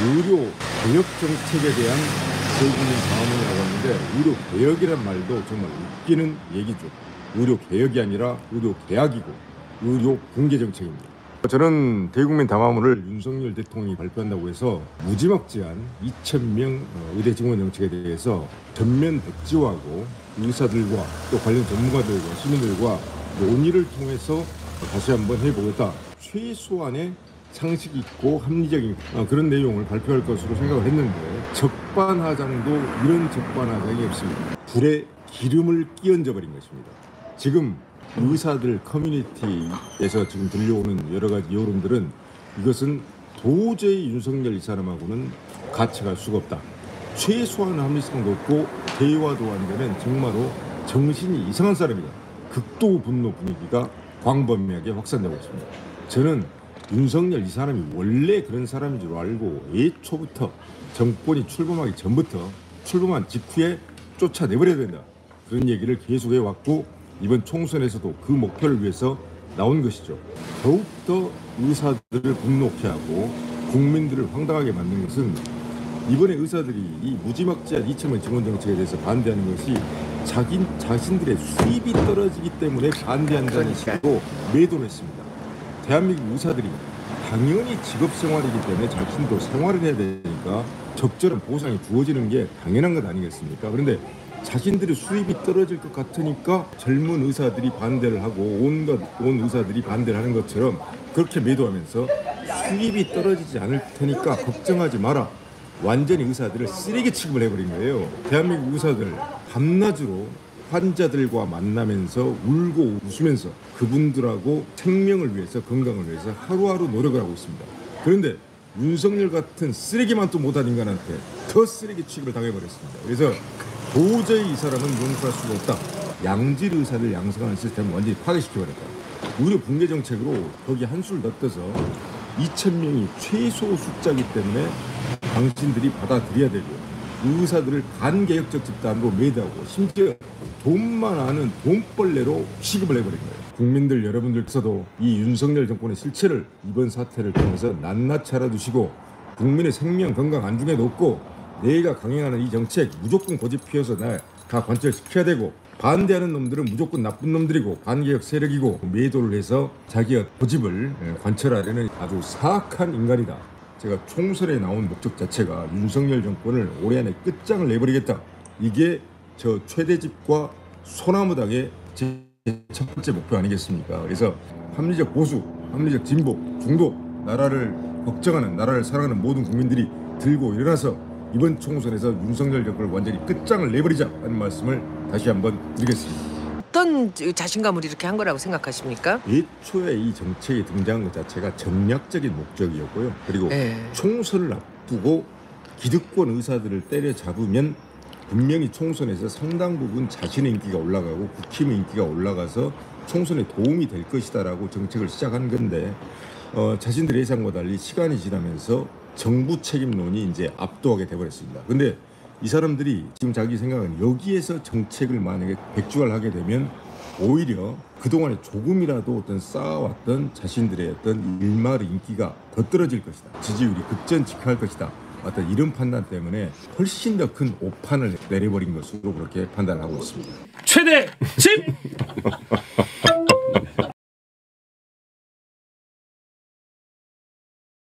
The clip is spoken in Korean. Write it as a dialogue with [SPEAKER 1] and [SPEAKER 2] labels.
[SPEAKER 1] 의료 개혁 정책에 대한 대국민 방어문이라고 하는데 의료 개혁이란 말도 정말 웃기는 얘기죠. 의료 개혁이 아니라 의료 개혁이고 의료 붕괴 정책입니다. 저는 대국민 담화문을 윤석열 대통령이 발표한다고 해서 무지막지한 2,000명 의대 증원 정책에 대해서 전면 백지화하고 의사들과 또 관련 전문가들과 시민들과 논의를 통해서 다시 한번 해보겠다. 최소한의 상식 있고 합리적인 그런 내용을 발표할 것으로 생각을 했는데 적반하장도 이런 적반하장이 없습니다. 불에 기름을 끼얹어 버린 것입니다. 지금 의사들 커뮤니티에서 지금 들려오는 여러 가지 여론들은 이것은 도저히 윤석열 이 사람하고는 같이 갈 수가 없다. 최소한 합리성도 없고 대화도 안 되는 정말로 정신이 이상한 사람이다. 극도 분노 분위기가 광범위하게 확산되고 있습니다. 저는 윤석열 이 사람이 원래 그런 사람인 줄 알고 애초부터 정권이 출범하기 전부터 출범한 직후에 쫓아내버려야 된다. 그런 얘기를 계속해 왔고 이번 총선에서도 그 목표를 위해서 나온 것이죠. 더욱더 의사들을 분노케 하고 국민들을 황당하게 만든 것은 이번에 의사들이 이 무지막지한 2,000명 증원 정책에 대해서 반대하는 것이 자신들의 수입이 떨어지기 때문에 반대한다는 식으로 매도를 했습니다. 대한민국 의사들이 당연히 직업생활이기 때문에 자신도 생활을 해야 되니까 적절한 보상이 주어지는 게 당연한 것 아니겠습니까? 그런데 자신들의 수입이 떨어질 것 같으니까 젊은 의사들이 반대를 하고 온 의사들이 반대를 하는 것처럼 그렇게 매도하면서 수입이 떨어지지 않을 테니까 걱정하지 마라. 완전히 의사들을 쓰레기 취급을 해버린 거예요. 대한민국 의사들 밤낮으로 환자들과 만나면서 울고 웃으면서 그분들하고 생명을 위해서 건강을 위해서 하루하루 노력을 하고 있습니다. 그런데 윤석열 같은 쓰레기만 또 못한 인간한테 더 쓰레기 취급을 당해버렸습니다. 그래서 도저히 이 사람은 용서할 수가 없다. 양질 의사를 양성하는 시스템을 완전히 파괴시켜버렸다. 의료 붕괴 정책으로 거기 한술 넣어서 2,000명이 최소 숫자이기 때문에 당신들이 받아들여야 되고 의사들을 반개혁적 집단으로 매도하고 심지어 돈만 아는 돈벌레로 취급을 해버린 거예요. 국민들 여러분들께서도 이 윤석열 정권의 실체를 이번 사태를 통해서 낱낱이 알아두시고 국민의 생명 건강 안중에 놓고 내가 강행하는 이 정책 무조건 고집피워서 다 관철시켜야 되고 반대하는 놈들은 무조건 나쁜 놈들이고 반개혁 세력이고 매도를 해서 자기의 고집을 관철하려는 아주 사악한 인간이다. 제가 총선에 나온 목적 자체가 윤석열 정권을 올해 안에 끝장을 내버리겠다. 이게 저 최대집과 소나무당의 제 첫 번째 목표 아니겠습니까? 그래서 합리적 보수, 합리적 진보, 중도, 나라를 걱정하는, 나라를 사랑하는 모든 국민들이 들고 일어나서 이번 총선에서 윤석열 정권을 완전히 끝장을 내버리자 하는 말씀을 다시 한번 드리겠습니다.
[SPEAKER 2] 어떤 자신감을 이렇게 한 거라고 생각하십니까?
[SPEAKER 1] 애초에 이 정책이 등장한 것 자체가 전략적인 목적이었고요. 그리고 총선을 앞두고 기득권 의사들을 때려잡으면 분명히 총선에서 상당 부분 자신의 인기가 올라가고 국힘의 인기가 올라가서 총선에 도움이 될 것이다라고 정책을 시작한 건데 자신들의 예상과 달리 시간이 지나면서 정부 책임론이 이제 압도하게 돼버렸습니다. 근데 이 사람들이 지금 자기 생각은 여기에서 정책을 만약에 백주화를 하게 되면 오히려 그동안에 조금이라도 어떤 쌓아왔던 자신들의 어떤 일말의 인기가 더 떨어질 것이다. 지지율이 급전직하할 것이다. 어떤 이런 판단 때문에 훨씬 더 큰 오판을 내려버린 것으로 그렇게 판단하고 있습니다.
[SPEAKER 3] 최대 집!